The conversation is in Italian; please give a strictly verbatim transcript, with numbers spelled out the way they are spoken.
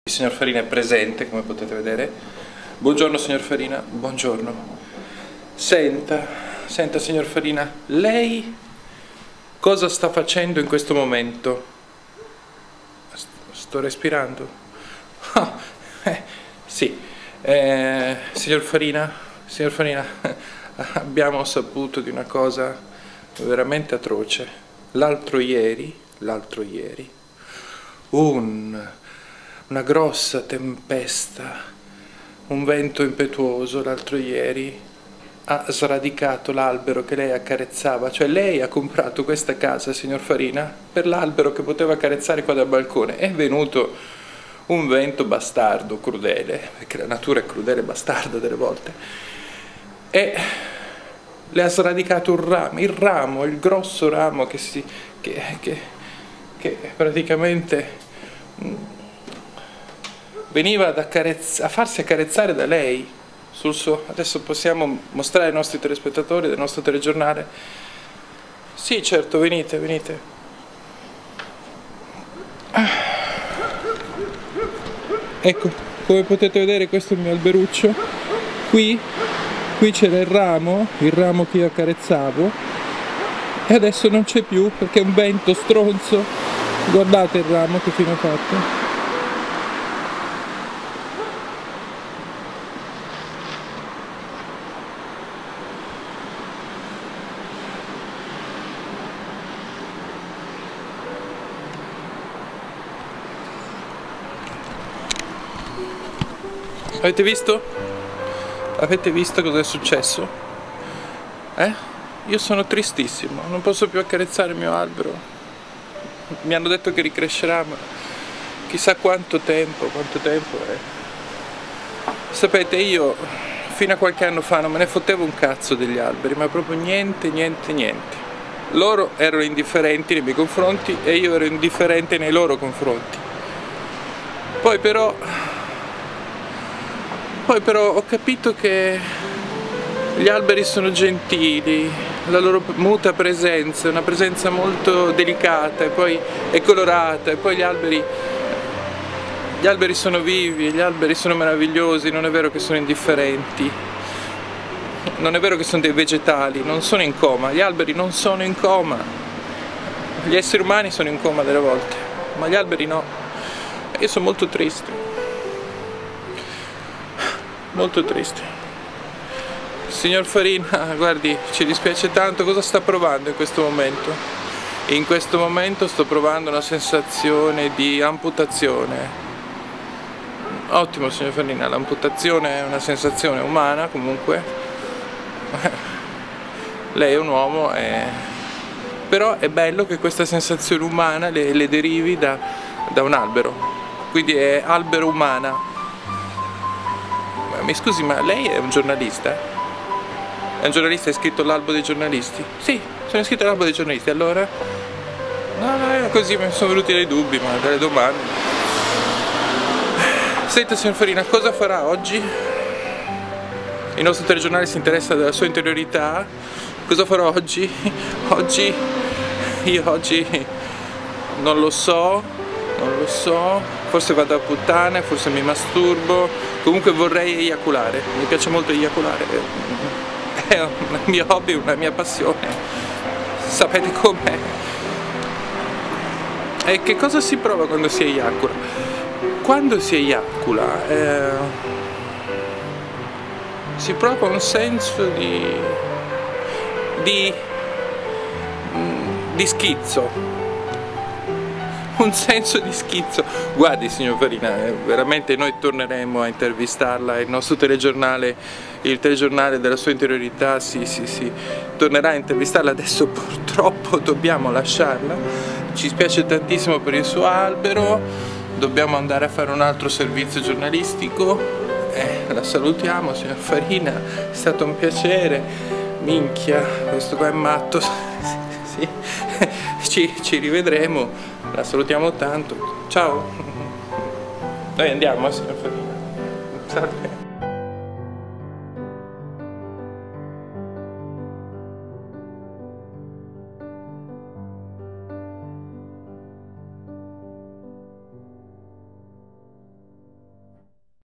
Il signor Farina è presente, come potete vedere. Buongiorno signor Farina, buongiorno. Senta, senta signor Farina, lei cosa sta facendo in questo momento? Sto respirando? Oh, eh, sì, eh, signor Farina, signor Farina, abbiamo saputo di una cosa veramente atroce. L'altro ieri, l'altro ieri, un... una grossa tempesta, un vento impetuoso l'altro ieri ha sradicato l'albero che lei accarezzava. Cioè lei ha comprato questa casa, signor Farina, per l'albero che poteva accarezzare qua dal balcone. È venuto un vento bastardo, crudele, perché la natura è crudele e bastarda delle volte, e le ha sradicato un ramo, il ramo, il grosso ramo che si... che, che, che praticamente... veniva ad accarezz- a farsi accarezzare da lei sul suo... Adesso possiamo mostrare ai nostri telespettatori del nostro telegiornale. Sì, certo, venite, venite. Ecco, come potete vedere, questo è il mio alberuccio. Qui, qui c'era il ramo, il ramo che io accarezzavo, e adesso non c'è più perché è un vento stronzo. Guardate il ramo che fine ha fatto. Avete visto? Avete visto cosa è successo? Eh? Io sono tristissimo, non posso più accarezzare il mio albero. Mi hanno detto che ricrescerà, ma chissà quanto tempo, quanto tempo è. Sapete, io fino a qualche anno fa non me ne fottevo un cazzo degli alberi, ma proprio niente, niente, niente. Loro erano indifferenti nei miei confronti e io ero indifferente nei loro confronti. Poi però... Poi però ho capito che gli alberi sono gentili, la loro muta presenza è una presenza molto delicata e poi è colorata, e poi gli alberi, gli alberi sono vivi, gli alberi sono meravigliosi, non è vero che sono indifferenti, non è vero che sono dei vegetali, non sono in coma, gli alberi non sono in coma, gli esseri umani sono in coma delle volte, ma gli alberi no. Io sono molto triste. Molto triste. Signor Farina, guardi, ci dispiace tanto. Cosa sta provando in questo momento? In questo momento sto provando una sensazione di amputazione. Ottimo, signor Farina, l'amputazione è una sensazione umana comunque. Lei è un uomo, e... però è bello che questa sensazione umana le, le derivi da, da un albero. Quindi è albero umana. Mi scusi, ma lei è un giornalista? È un giornalista iscritto all'albo dei giornalisti? Sì, sono iscritto all'albo dei giornalisti, allora? No, no, così mi sono venuti dei dubbi, ma delle domande. Senta, signor Farina, cosa farà oggi? Il nostro telegiornale si interessa della sua interiorità. Cosa farò oggi? Oggi... io oggi... non lo so, non lo so... Forse vado a puttane, forse mi masturbo, comunque vorrei eiaculare, mi piace molto eiaculare, è un mio hobby, una mia passione, sapete com'è? E che cosa si prova quando si eiacula? Quando si eiacula eh, si prova un senso di, di, di schizzo. Un senso di schizzo. Guardi, signor Farina, veramente noi torneremo a intervistarla, il nostro telegiornale, il telegiornale della sua interiorità, sì, sì, sì, tornerà a intervistarla. Adesso purtroppo dobbiamo lasciarla, ci spiace tantissimo per il suo albero, dobbiamo andare a fare un altro servizio giornalistico, eh, la salutiamo, signor Farina, è stato un piacere. Minchia, questo qua è matto. Sì. Ci, ci rivedremo, la salutiamo tanto, ciao, noi andiamo, signor Farina, salve.